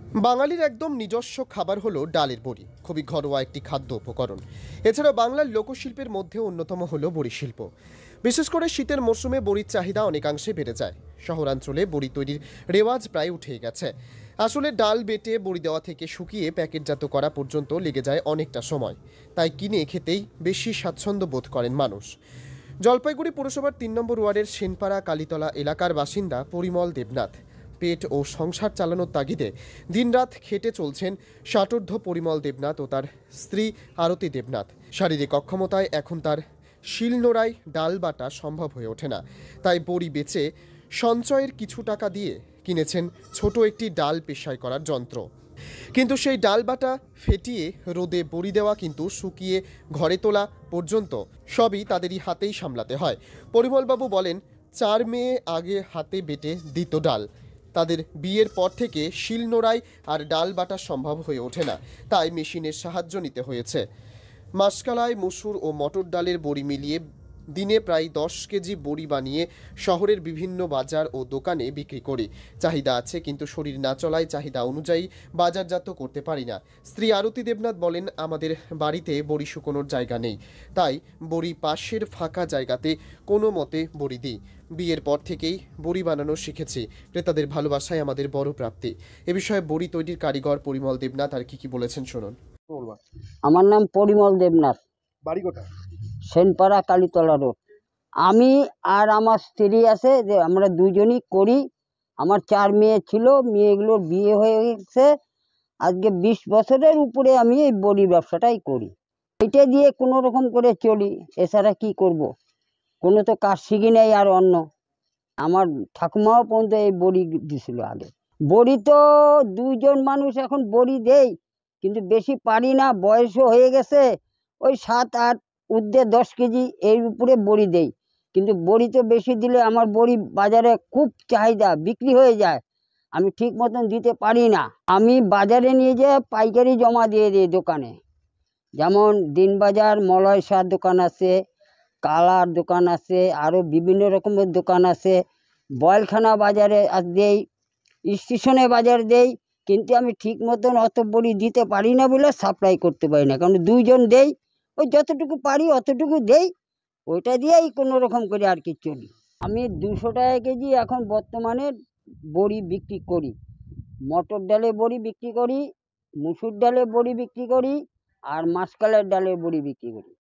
বাঙালির একদম নিজস্ব খাবার হলো ডালের বড়ি। খুবই ঘরোয়া একটি খাদ্য উপকরণ। এছাড়া বাংলার লোকশিল্পের মধ্যে অন্যতম হলো বড়ি শিল্প। বিশেষ করে শীতের মরশুমে বড়ির চাহিদা অনেকাংশে বেড়ে যায়। শহরাঞ্চলে বড়ি তৈরির রেওয়াজ প্রায় উঠেই গেছে। আসলে ডাল বেটে বড়ি দেওয়া থেকে শুকিয়ে প্যাকেটজাত করা পর্যন্ত লেগে যায় অনেকটা সময়। তাই কিনে খেতেই বেশি স্বাচ্ছন্দ্য বোধ করেন মানুষ। জলপাইগুড়ি পুরসভার ৩ নম্বর ওয়ার্ডের সেনপাড়া কালীতলা এলাকার বাসিন্দা পরিমল দেবনাথ পেট ও সংসার চালানোর তাগিদে দিনরাত খেটে চলছেন ষাটোর্ধ্ব পরিমল দেবনাথ ও তার স্ত্রী আরতি দেবনাথ। শারীরিক অক্ষমতায় এখন তার শিলনোড়ায় ডাল বাটা সম্ভব হয়ে ওঠে না। তাই বড়ি বেচে সঞ্চয়ের কিছু টাকা দিয়ে কিনেছেন ছোট একটি ডাল পেশাই করার যন্ত্র। কিন্তু সেই ডাল বাটা ফেটিয়ে রোদে বড়ি দেওয়া কিন্তু শুকিয়ে ঘরে তোলা পর্যন্ত সবই তাদেরই হাতেই সামলাতে হয়। পরিমলবাবু বলেন, 4 মেয়ে আগে হাতে বেটে দিত ডাল। তাদের বিয়ের পর থেকে শিলনোড়ায় আর ডাল বাটা সম্ভব হয়ে ওঠে না, তাই মেশিনের সাহায্য নিতে হয়েছে। মাসকালাই, মসুর ও মটর ডালের বড়ি মিলিয়ে দিনে প্রায় 10 কেজি বড়ি বানিয়ে শহরের বিভিন্ন বাজার ও দোকানে বিক্রি করি। চাহিদা আছে, কিন্তু শরীর না চলায় চাহিদা অনুযায়ী বাজারজাত করতে পারি না। স্ত্রী আরতি দেবনাথ বলেন, আমাদের বাড়িতে বড়ি শুকোনোর জায়গা নেই, তাই বড়ি পাশের ফাঁকা জায়গাতে কোনো মতে বড়ি দিই। বিয়ের পর থেকেই বড়ি বানানো শিখেছি। ক্রেতাদের ভালোবাসায় আমাদের বড় প্রাপ্তি। এ বিষয়ে বড়ি তৈরির কারিগর পরিমল দেবনাথ আর কি বলেছেন শুনুন। আমার নাম পরিমল দেবনাথ, বাড়ি কোথায়? সেনপাড়া কালীতলা রোড। আমি আর আমার স্ত্রী আছে, যে আমরা দুজনই করি। আমার 4 মেয়ে ছিল, মেয়েগুলোর বিয়ে হয়ে গেছে। আজকে 20 বছরের উপরে আমি এই বড়ি ব্যবসাটাই করি। এটা দিয়ে কোনো রকম করে চলি, এছাড়া কি করব? কোনো তো কাজ শিখি নেই। আর অন্য আমার ঠাকুমাও পর্যন্ত এই বড়ি দিছিল আগে। বড়ি তো 2 জন মানুষ এখন বড়ি দেই, কিন্তু বেশি পারি না, বয়সও হয়ে গেছে। ওই 7-8 ঊর্ধ্বে 10 কেজি এর উপরে বড়ি দেই। কিন্তু বড়ি তো বেশি দিলে আমার বড়ি বাজারে খুব চাহিদা, বিক্রি হয়ে যায়। আমি ঠিক মতন দিতে পারি না। আমি বাজারে নিয়ে যেয়ে পাইকারি জমা দিয়ে দিই দোকানে। যেমন দিনবাজার, মলয় শাহ দোকান আছে, কালার দোকান আছে, আরও বিভিন্ন রকমের দোকান আছে। বয়লখানা বাজারে দেই, স্টেশনে বাজার দেই। কিন্তু আমি ঠিক মতন অত বড়ি দিতে পারি না বলে সাপ্লাই করতে পারি না, কারণ 2 জন দেই। ওই যতটুকু পারি অতটুকু দেই, ওইটা দিয়েই কোনো রকম করে আর কি চলি। আমি 200 টাকা কেজি এখন বর্তমানে বড়ি বিক্রি করি। মটর ডালে বড়ি বিক্রি করি, মুসুর ডালে বড়ি বিক্রি করি, আর মাসকালের ডালের বড়ি বিক্রি করি।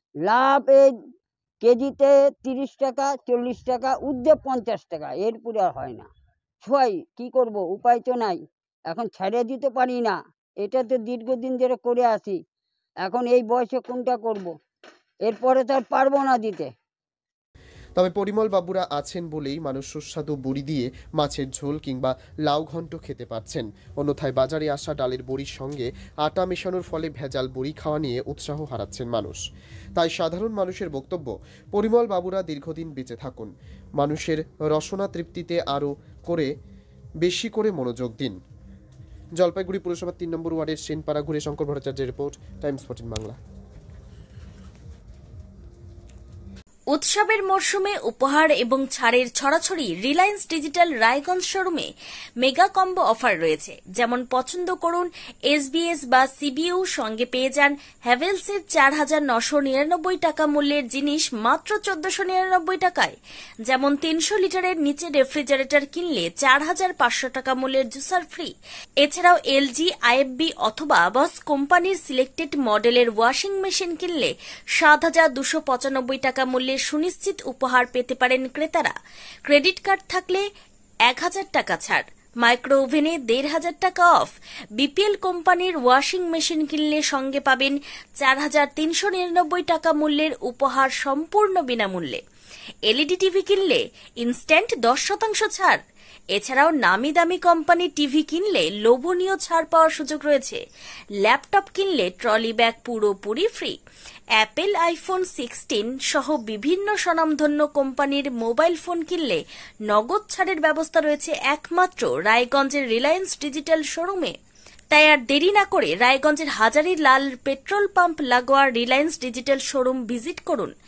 লাভ এই কেজিতে 30 টাকা, 40 টাকা, ঊর্ধ্বে 50 টাকা, এরপরে আর হয় না। ছয় কি করব, উপায় তো নাই। এখন ছেড়ে দিতে পারি না, এটা তো দীর্ঘদিন ধরে করে আসি। এখন এই বয়সে কোনটা করব? এরপরে তো আর পারবো না দিতে। তবে পরিমল বাবুরা আছেন বলেই মানুষ সুস্বাদু বড়ি দিয়ে মাছের ঝোল কিংবা লাউ ঘন্ট খেতে পারছেন। অন্যথায় বাজারে আসা ডালের বড়ির সঙ্গে আটা মেশানোর ফলে ভেজাল বড়ি খাওয়া নিয়ে উৎসাহ হারাচ্ছেন মানুষ। তাই সাধারণ মানুষের বক্তব্য, পরিমল বাবুরা দীর্ঘদিন বেঁচে থাকুন, মানুষের রসনা তৃপ্তিতে আরও বেশি করে মনোযোগ দিন। জলপাইগুড়ি পুরসভার 3 নম্বর ওয়ার্ডের সেনপাড়া ঘুরে শঙ্কর ভট্টাচার্যের রিপোর্ট, টাইমস 14 বাংলা। উৎসবের মরশুমে উপহার এবং ছাড়ের ছড়াছড়ি রিলায়েন্স ডিজিটাল রায়গঞ্জ শোরুমে মেগা কম্বো অফার রয়েছে। যেমন পছন্দ করুন এসবিএস বা সিবিইউ, সঙ্গে পেয়ে যান হ্যাভেলসের 4,999 টাকা মূল্যের জিনিস মাত্র 1,499 টাকায়। যেমন 300 লিটারের নিচে রেফ্রিজারেটর কিনলে 4,500 টাকা মূল্যের জুসার ফ্রি। এছাড়াও এলজি, আইএফবি অথবা বস কোম্পানির সিলেক্টেড মডেলের ওয়াশিং মেশিন কিনলে 7,295 টাকা মূল্যের সুনিশ্চিত উপহার পেতে পারেন ক্রেতারা। ক্রেডিট কার্ড থাকলে 1,000 টাকা ছাড়, মাইক্রো ওভেনে 1,500 টাকা অফ। বিপিএল কোম্পানির ওয়াশিং মেশিন কিনলে সঙ্গে পাবেন 4,399 টাকা মূল্যের উপহার সম্পূর্ণ বিনামূল্যে। এলইডি টিভি কিনলে ইনস্ট্যান্ট 10% ছাড়। এছাড়াও নামি দামি কোম্পানি টিভি কিনলে লোভনীয় ছাড় পাওয়ার সুযোগ রয়েছে। ল্যাপটপ কিনলে ট্রলি ব্যাগ পুরোপুরি ফ্রি। অ্যাপেল আইফোন 16 সহ বিভিন্ন স্বনামধন্য কোম্পানির মোবাইল ফোন কিনলে নগদ ছাড়ের ব্যবস্থা রয়েছে একমাত্র রায়গঞ্জের রিলায়েন্স ডিজিটাল শোরুমে। তাই আর দেরি না করে রায়গঞ্জের হাজারী লাল পেট্রোল পাম্প লাগোয়া রিলায়েন্স ডিজিটাল শোরুম ভিজিট করুন।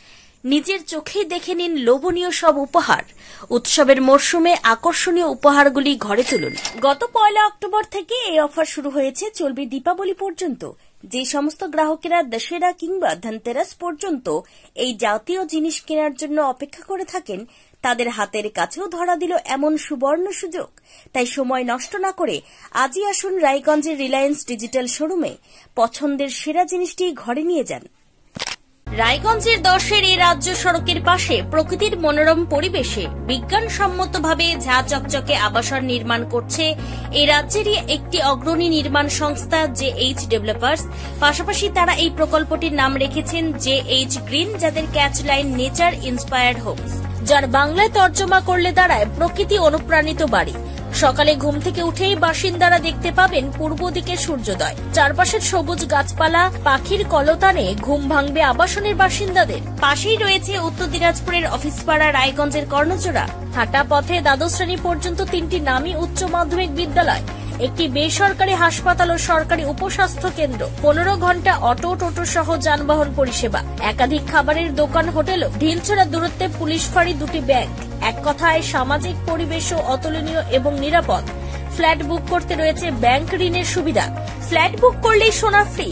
নিজের চোখেই দেখে নিন লোভনীয় সব উপহার। উৎসবের মরশুমে আকর্ষণীয় উপহারগুলি ঘরে তুলুন। গত 1 অক্টোবর থেকে এই অফার শুরু হয়েছে, চলবে দীপাবলি পর্যন্ত। যে সমস্ত গ্রাহকেরা দশেরা কিংবা ধনতেরাস পর্যন্ত এই জাতীয় জিনিস কেনার জন্য অপেক্ষা করে থাকেন, তাদের হাতের কাছেও ধরা দিল এমন সুবর্ণ সুযোগ। তাই সময় নষ্ট না করে আজই আসুন রায়গঞ্জের রিলায়েন্স ডিজিটাল শোরুমে, পছন্দের সেরা জিনিসটি ঘরে নিয়ে যান। রায়গঞ্জের 10-এর এই রাজ্য সড়কের পাশে প্রকৃতির মনোরম পরিবেশে বিজ্ঞানসম্মতভাবে ঝা চকচকে আবাসন নির্মাণ করছে এই রাজ্যেরই একটি অগ্রণী নির্মাণ সংস্থা JH ডেভেলপার্স। পাশাপাশি তারা এই প্রকল্পটির নাম রেখেছেন JH গ্রিন, যাদের catch line nature inspired homes, যার বাংলায় তর্জমা করলে দাঁড়ায় প্রকৃতি অনুপ্রাণিত বাড়ি। সকালে ঘুম থেকে উঠেই বাসিন্দারা দেখতে পাবেন পূর্ব দিকে সূর্যোদয়। চারপাশের সবুজ গাছপালা, পাখির কলতানে ঘুম ভাঙবে আবাসনের বাসিন্দাদের। পাশেই রয়েছে উত্তর দিনাজপুরের অফিসপাড়া রায়গঞ্জের কর্ণচূড়া। হাঁটা পথে দ্বাদশ শ্রেণী পর্যন্ত 3টি নামী উচ্চ মাধ্যমিক বিদ্যালয়, একটি বেসরকারি হাসপাতাল ও সরকারি উপস্বাস্থ্য কেন্দ্র, 15 ঘন্টা অটো টোটো সহ যানবাহন পরিষেবা, একাধিক খাবারের দোকান, হোটেল, ঢিলছড়া দূরত্বে পুলিশ ফাঁড়ি, 2টি ব্যাংক। এক কথায় সামাজিক পরিবেশও অতুলনীয় এবং নিরাপদ। ফ্ল্যাট বুক করতে রয়েছে ব্যাংক ঋণের সুবিধা। ফ্ল্যাট বুক করলেই সোনা ফ্রি।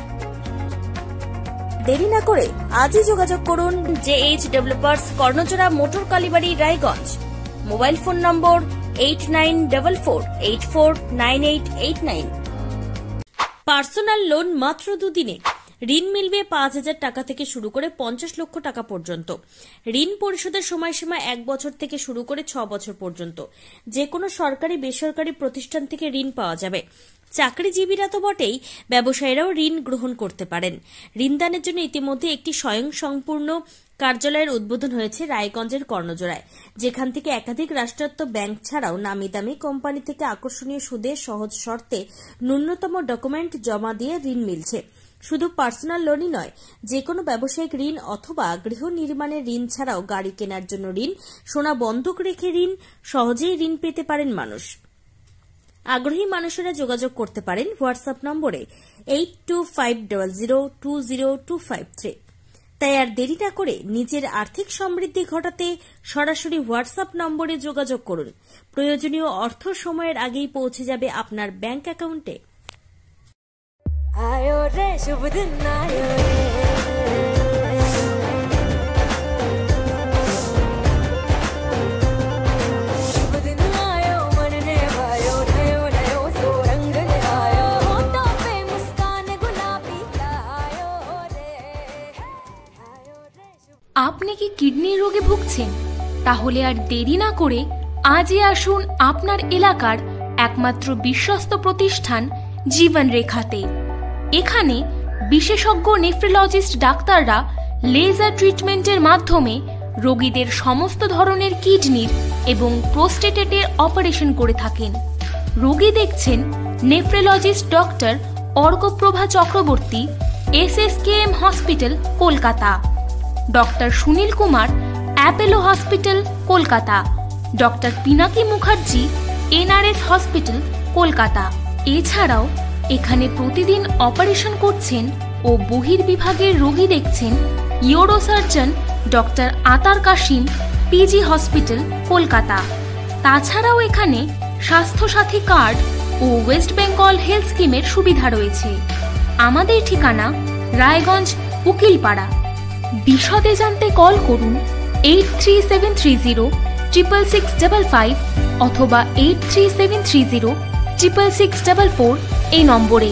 দেরি না করে আজই যোগাযোগ করুন JH developers, Karnachura, motor Kalibari, Raiganj. Mobile phone number 8944849889। Personal loan মাত্র 2 দিনে। ঋণ মিলবে 5,000 টাকা থেকে শুরু করে 50 লক্ষ টাকা পর্যন্ত। ঋণ পরিশোধের সময়সীমা 1 বছর থেকে শুরু করে 6 বছর পর্যন্ত। যে কোনো সরকারি বেসরকারি প্রতিষ্ঠান থেকে ঋণ পাওয়া যাবে। চাকরিজীবীরা তো বটেই, ব্যবসায়ীরাও ঋণ গ্রহণ করতে পারেন। ঋণদানের জন্য ইতিমধ্যে একটি স্বয়ংসম্পূর্ণ কার্যালয়ের উদ্বোধন হয়েছে রায়গঞ্জের কর্ণজোড়ায়, যেখান থেকে একাধিক রাষ্ট্রায়ত্ত ব্যাংক ছাড়াও নামি দামি কোম্পানি থেকে আকর্ষণীয় সুদে সহজ শর্তে ন্যূনতম ডকুমেন্ট জমা দিয়ে ঋণ মিলছে। শুধু পার্সোনাল লোনই নয়, যে কোনো ব্যবসায়িক ঋণ অথবা গৃহ নির্মাণের ঋণ ছাড়াও গাড়ি কেনার জন্য ঋণ, সোনা বন্ধক রেখে ঋণ, সহজেই ঋণ পেতে পারেন মানুষ। আগ্রহী মানুষেরা যোগাযোগ করতে পারেন হোয়াটসঅ্যাপ নম্বরে 8250020253। তাই আর দেরি না করে নিজের আর্থিক সমৃদ্ধি ঘটাতে সরাসরি হোয়াটসঅ্যাপ নম্বরে যোগাযোগ করুন। প্রয়োজনীয় অর্থ সময়ের আগেই পৌঁছে যাবে আপনার ব্যাংক অ্যাকাউন্টে। आयो रे शुभ दिन आयो रे, शुभ दिन आयो मन ने भायो, नयो नयो सो रंग ले आयो, होठों पे मुस्कान गुलाबी आयो रे, आयो रे शुभ। আপনি কি কিডনি রোগে ভুগছেন? তাহলে আর দেরি না করে আজই আসুন আপনার এলাকার একমাত্র বিশ্বস্ত প্রতিষ্ঠান জীবন রেখাতে। এখানে বিশেষজ্ঞ নেফ্রোলজিস্ট ডাক্তাররা লেজার ট্রিটমেন্টের মাধ্যমে রোগীদের সমস্ত ধরনের কিডনির এবং প্রোস্টেটের অপারেশন করে থাকেন। রোগী দেখছেন nephrologist doctor Arkaprava Chakraborty, SSKM hospital, Kolkata. Doctor Sunil Kumar, Apollo hospital, Kolkata. Doctor Pinaki Mukherjee, NRS hospital, Kolkata. এছাড়াও এখানে প্রতিদিন অপারেশন করছেন ও বহির্বিভাগের রোগী দেখছেন ইউরোসার্জন ডক্টর আতার কাশিম, PG হসপিটাল, কলকাতা। তাছাড়াও এখানে স্বাস্থ্যসাথী কার্ড ও ওয়েস্ট বেঙ্গল হেলথ স্কিমের সুবিধা রয়েছে। আমাদের ঠিকানা রায়গঞ্জ, উকিলপাড়া। বিশদে জানতে কল করুন 8373066655 অথবা 8373066644 এই নম্বরে।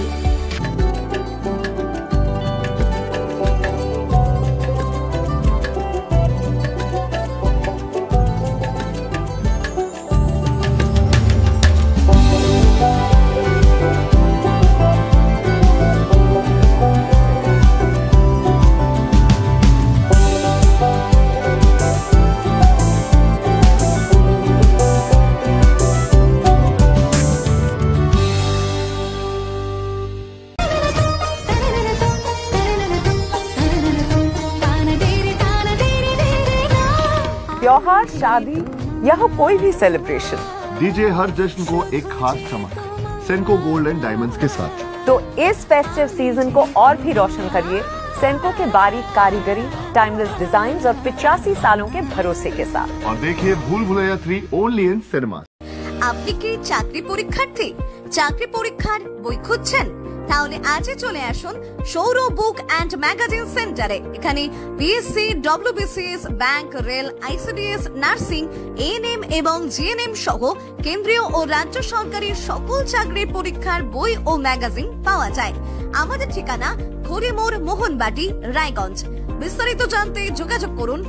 त्योहार, शादी या हो कोई भी सेलिब्रेशन, दीजिए हर जश्न को एक खास चमक सेंको गोल्ड एंड डायमंड्स के साथ। तो इस फेस्टिव सीजन को और भी रोशन करिए सेंको के बारीक कारीगरी, टाइमलेस डिजाइन और 85 सालों के भरोसे के साथ। और देखिए भूल भुलैया 3 ओनली इन सिनेमा। আপনি কি চাকরি পরীক্ষার্থী? চাকরি পরীক্ষার বই খুঁজছেন? তাহলে আজই চলে আসুন সৌর বুক অ্যান্ড ম্যাগাজিন সেন্টারে। এখানে BSc, WBCS, bank, rail, ICDS, nursing, ANM এবং জিএনএম সহ কেন্দ্রীয় ও রাজ্য সরকারি সকল চাকরির পরীক্ষার বই ও ম্যাগাজিন পাওয়া যায়। আমাদের ঠিকানা খড়িমোড়, মোহনবাটি, রায়গঞ্জ। বিস্তারিত জানতে যোগাযোগ করুন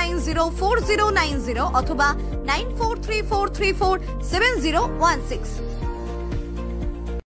9002904090 অথবা 9434347016।